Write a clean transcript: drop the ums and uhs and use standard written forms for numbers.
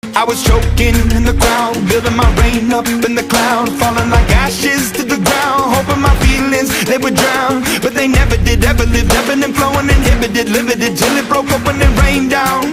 I was choking in the crowd, building my rain up in the cloud, falling like ashes to the ground, hoping my feelings, they would drown. But they never did, ever lived, ebbing and flowing, inhibited, limited, till it broke up when it rained down.